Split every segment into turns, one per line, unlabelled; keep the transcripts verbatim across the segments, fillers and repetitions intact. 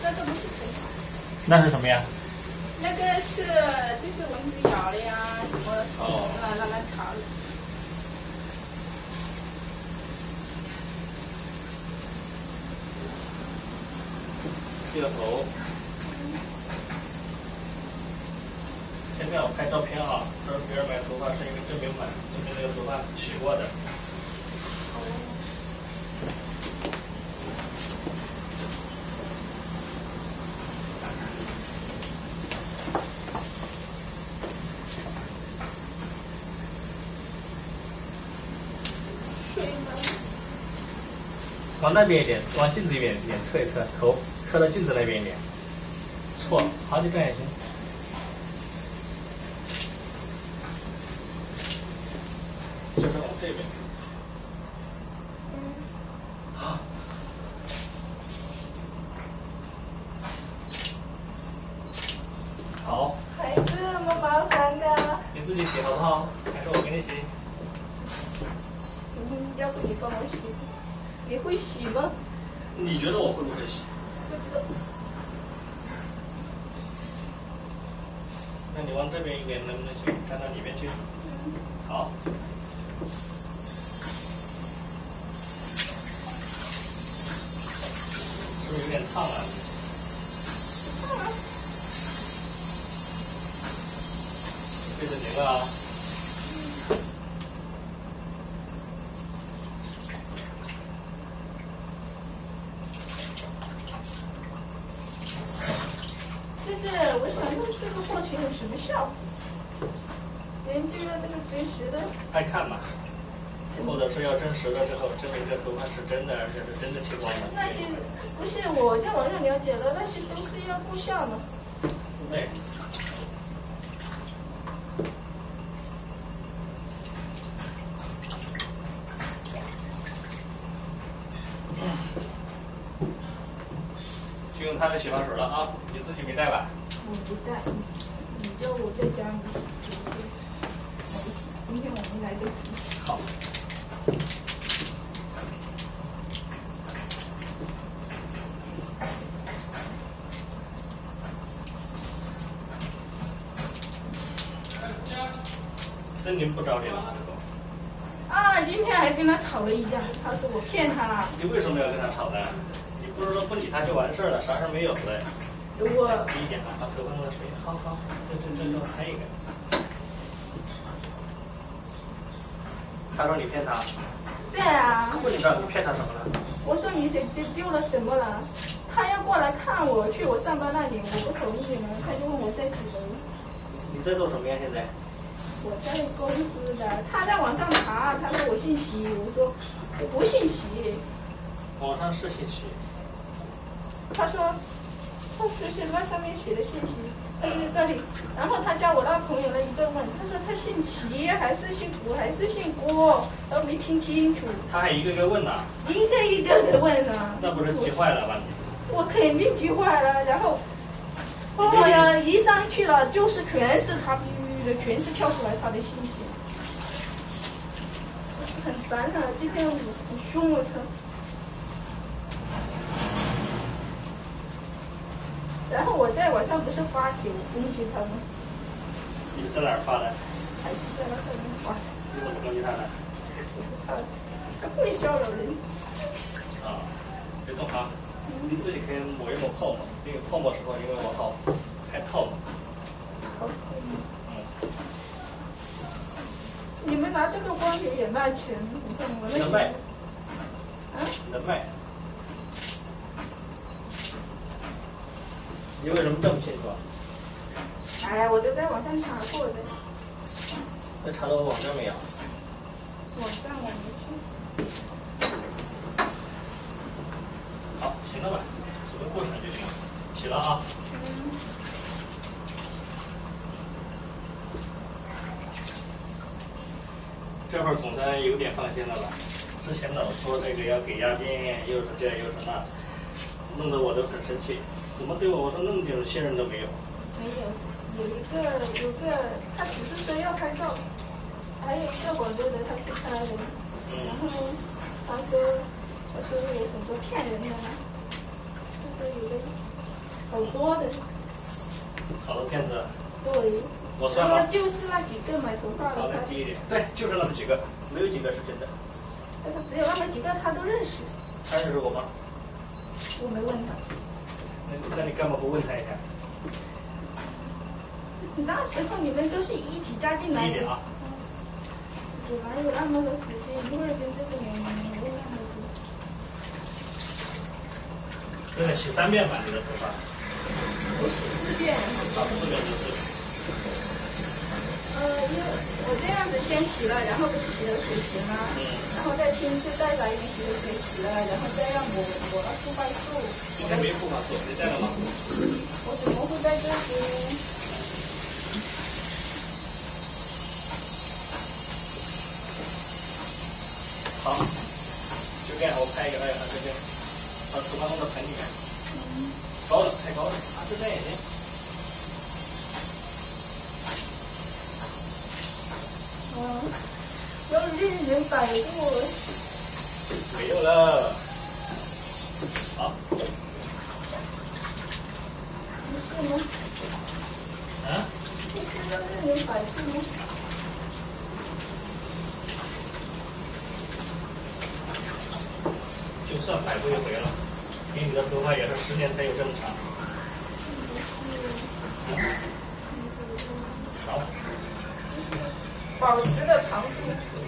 那个不是腿草，
那是什么呀？
那个是就是蚊子咬了呀，什么
哦，
那那那草。
这个头。现在我拍照片啊，这别人买头发是因为证明买，证明那个头发洗过的。往那边一点，往镜子一边一点侧一侧，头侧到镜子那边一点。错，好，就这样也行。就是往这边。好。好。
还这么麻烦的？
你自己洗好不好？还是我给你洗？
嗯，要不你帮我洗？你会洗吗？
你觉得我会不会洗？
不知道。
那你往这边一点能不能行？站到里面去。好。是不是有点烫啊？
烫啊！
对着您了啊。
这个我想问，这个过程有什么效果？研究了这个真实的。
爱看嘛。或者是要真实的之后，证明这头发是真的，而且是真的剃光的。
那些不是我在网上了解的，那些都是要录像的。
对。就用他的洗发水了啊！你自己没带吧？
我不带，你叫我在家里洗。我不洗，今天我没来得及。
好。森林不找你了，最后。
啊，今天还跟他吵了一架，他说我骗他了。
你为什么要跟他吵呢？你不是说不理他就完事儿了，啥事儿没有了？
我
低一点啊，把头发弄到水，好好，这这这这拍一个。他说你骗他。
对啊。
不知道你骗他什么了？
我说你这这丢了什么了？他要过来看我，去我上班那里，我不同意了，他就问我在几楼。
你在做什么呀？现在？
我在公司的，他在网上查，他说我姓习，我说我不姓习。
网上是信息。
他说，他就是那上面写的信息，在这里。然后他叫我那朋友了一顿问，他说他姓齐还是姓古还是姓郭，都没听清楚。
他还一个个问呢。
一个一个的问啊。
那不是急坏了吧你？
我肯定急坏了，然后，哦呀，一上去了就是全是他。全是跳出来他的信息，很烦啊！今天我很凶我操！然后我在网上不是发帖攻击他吗？
你在哪儿发的？
还是在那上面发？
你怎么攻击他的？
他他会骚扰人。
啊，别动啊！你自己可以抹一抹泡沫，这个泡沫时候因为我好拍泡沫。
好。你们拿这个光碟也卖钱？你看我那。能卖。啊？
能卖。你为什么这么清楚啊？
哎，我都在网上查过的。
那查到我网站没有？
网站我没去。
好，行了吧？走个过程就行了。起了啊。嗯。这会儿总算有点放心了吧？之前老说这个要给押金，又是这又是那，弄得我都很生气。怎么对我？我说那么点信任都没有。
没有，有一个有个，他只是说要拍照，还有一个广州的他去拍的，嗯、然后他说他说有很多骗人的，他说有的好多的。
好多骗子。
对。
我算了。
就是那几个买头发的。
好的，低一点。对，就是那么几个，没有几个是真的。
但是只有那么几个他都认识。
他认识我吗？
我没问他。
那那你干嘛不问他一下？
那时候你们都是一起加进来的。
低一点啊。
我哪有那么多时间？一会儿跟这个年龄，我问那么多。
真的洗三遍吧，你的头发？
我洗四遍。
好，四遍就四遍。
呃，因为我这样子先洗了，然后不是洗了水洗吗？嗯。然后再亲自带来一点洗了水洗了，然后再让我我了护发素。
今天没护发素，你带了吗？
我怎么会在这边？
好，就这样，我拍一个，哎呀，这边，把头发弄到盆里面。嗯。高了，太高了，啊，就这样也行。
嗯，要令人摆布。
没有了。好。
不是吗？
啊？
不是要令人摆布吗？
就算摆布一回了，因为你的头发也是十年才有这么长。好。
保持的长度。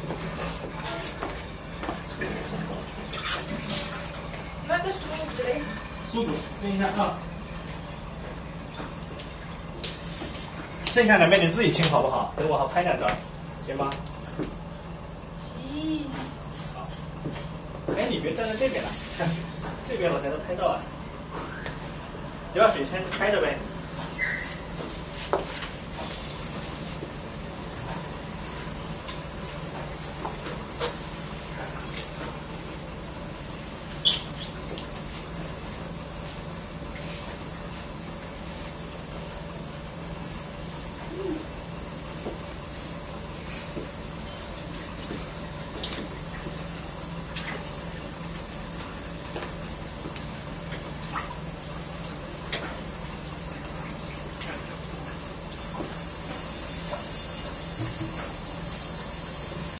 那个梳子嘞？
梳子，等一下啊。剩下两边你自己清好不好？等我好拍两张，行吗？
行。
好。哎，你别站在这边了，这边我才能拍到啊。你把水先开着呗。